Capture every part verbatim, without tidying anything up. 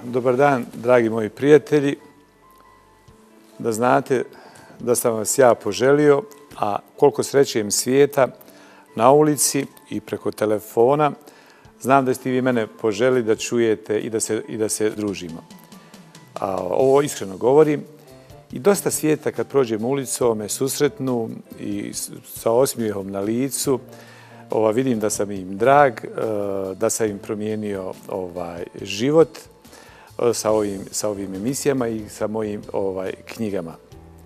Dobar dan, dragi moji prijatelji. Da znate da sam vas ja poželio, a koliko srećem svijeta na ulici i preko telefona, znam da ste vi mene poželi da čujete i da se, i da se družimo. A ovo iskreno govorim. I dosta svijeta kad prođem ulicom me susretnu i sa osmijehom na licu. Ova, vidim da sam im drag, da sam im promijenio ovaj, život sa ovim, sa ovim emisijama i sa mojim ovaj, knjigama.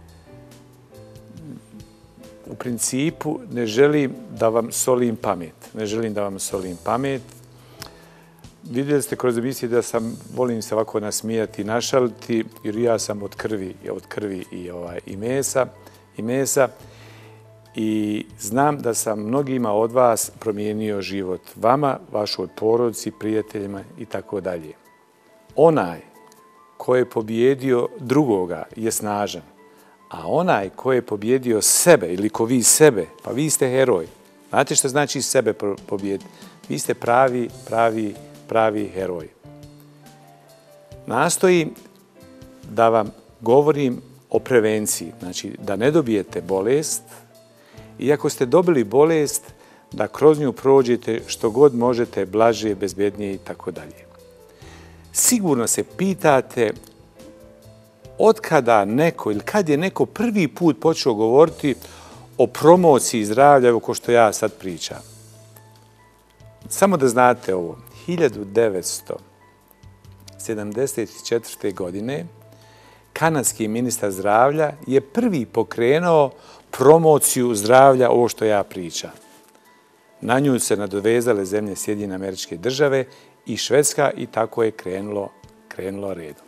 U principu ne želim da vam solim pamet. Ne želim da vam solim pamet. Vidjeli ste kroz emisije da sam, volim se ovako nasmijati i našaliti, jer ja sam od krvi, od krvi i, ovaj, i mesa. I mesa. I znam da sam mnogima od vas promijenio život. Vama, vašoj porodici, prijateljima i tako dalje. Onaj ko je pobjedio drugoga je snažan. A onaj ko je pobjedio sebe ili ko vi sebe, pa vi ste heroj. Znate što znači sebe pobjediti? Vi ste pravi, pravi, pravi heroj. Nastojim da vam govorim o prevenciji. Znači da ne dobijete bolest. I ako ste dobili bolest, da kroz nju prođete što god možete, blaže, bezbjednije i tako dalje. Sigurno se pitate od kada neko ili kad je neko prvi put počeo govoriti o promociji zdravlja, evo ko što ja sad pričam. Samo da znate ovo, hiljadu devetsto sedamdeset četvrte. godine kanadski ministar zdravlja je prvi pokrenuo promociju zdravlja, ovo što ja pričam. Na nju se nadovezale zemlje Sjedinjene Američke Države i Švedska i tako je krenulo, krenulo redom.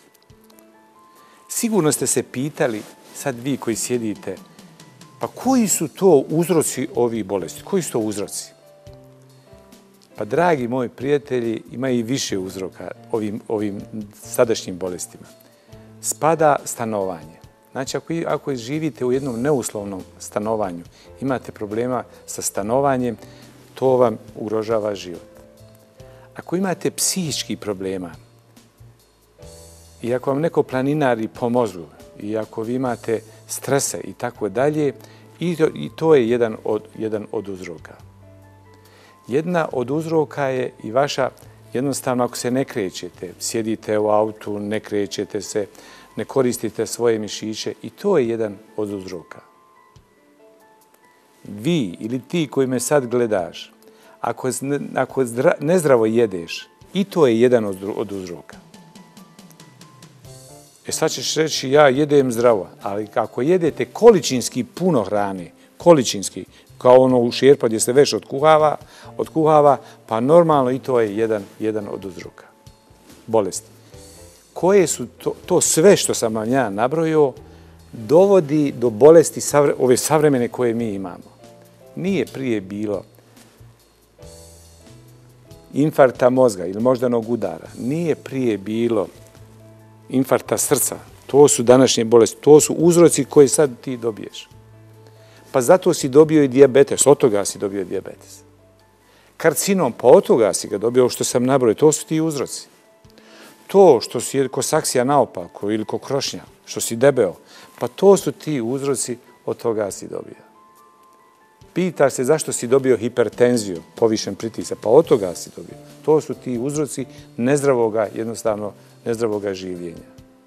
Sigurno ste se pitali, sad vi koji sjedite, pa koji su to uzroci ovih bolesti? Koji su to uzroci? Pa, dragi moji prijatelji, ima i više uzroka ovim, ovim sadašnjim bolestima. Spada stanovanje. Znači, ako, ako živite u jednom neuslovnom stanovanju, imate problema sa stanovanjem, to vam ugrožava život. Ako imate psihičkih problema, i ako vam neko planinari po mozgu, i ako vi imate strese i tako dalje, i to, i to je jedan od, jedan od uzroka. Jedna od uzroka je i vaša, jednostavno, ako se ne krećete, sjedite u autu, ne krećete se, ne koristite svoje mišiće, i to je jedan od uzroka. Vi ili ti koji me sad gledaš, ako, ako zdra, nezdravo jedeš, i to je jedan od, od uzroka. E sad ćeš reći, ja jedem zdravo, ali ako jedete količinski puno hrane, količinski, kao ono u šerpa gdje se već otkuhava, otkuhava, pa normalno i to je jedan, jedan od uzroka bolesti. Koje su to, to sve što sam vam ja nabrojio dovodi do bolesti savre, ove savremene koje mi imamo. Nije prije bilo infarkta mozga ili moždanog udara. Nije prije bilo infarkta srca. To su današnje bolesti. To su uzroci koje sad ti dobiješ. Pa zato si dobio i dijabetes. Od toga si dobio dijabetes. Karcinom, pa od toga si ga dobio, što sam nabrojio. To su ti uzroci. To što si kosaksija naopako ili kokrošnja, što si debeo, pa to su ti uzroci, od toga si dobio. Pitaš se zašto si dobio hipertenziju, povišen pritisak, pa od toga si dobio. To su ti uzroci nezdravoga, jednostavno nezdravoga življenja.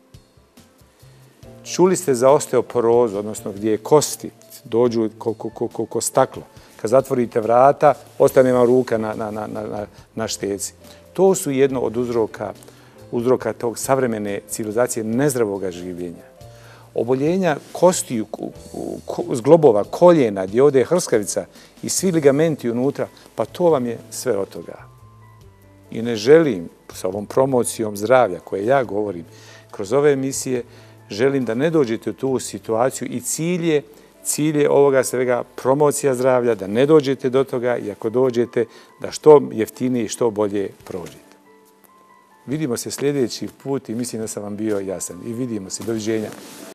Čuli ste za osteoporozu, odnosno gdje je kosti dođu ko, ko, ko, ko, ko staklo. Kad zatvorite vrata, ostane vam ruka na, na, na, na, na šteci. To su jedno od uzroka uzroka tog savremene civilizacije nezdravoga življenja. Oboljenja kostiju, zglobova, koljena, gdje ovdje je hrskavica i svi ligamenti unutra, pa to vam je sve od toga. I ne želim sa ovom promocijom zdravlja koje ja govorim kroz ove emisije, želim da ne dođete u tu situaciju i cilj je, cilj je ovoga svega promocija zdravlja, da ne dođete do toga i ako dođete da što jeftinije i što bolje prođete. Vidimo se sljedeći put i mislim da sam vam bio jasan. I vidimo se. Doviđenja.